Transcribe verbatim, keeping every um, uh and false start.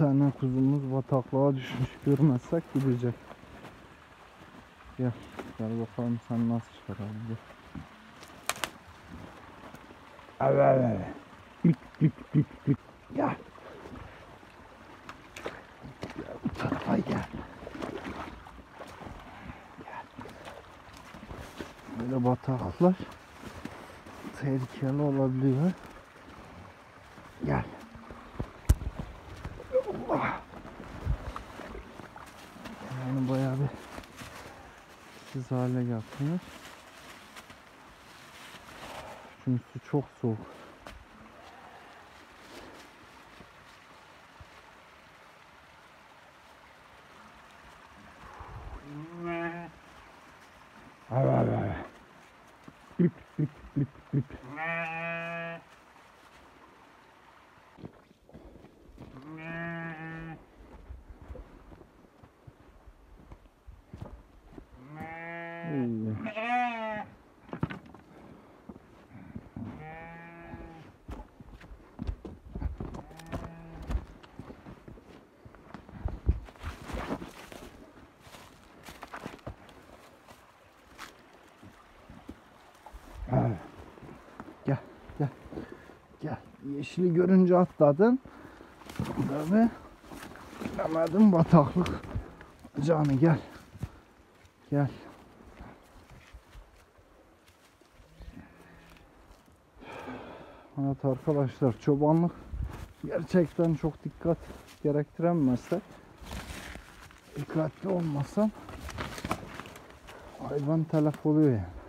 tane kuzumuz bataklığa düşmüş, görmezsek gidecek. Gel, gel bakalım sen nasıl çıkarabildin. Evet, evet. Bip bip bip bip. Gel. Gel bu tarafa gel. Gel. Böyle bataklıklar tehlikeli olabiliyor. Gel. Allah. Yani bayağı bir siz hale yaptınız. Çünkü su çok soğuk. Evet, evet. Bip bip bip bip. Evet. Gel, gel, gel. Yeşili görünce atladın. Tabii. Demedim bataklık. Canı gel. Gel. Evet arkadaşlar, çobanlık gerçekten çok dikkat gerektiren meslek. Dikkatli olmasan hayvan telef oluyor yani.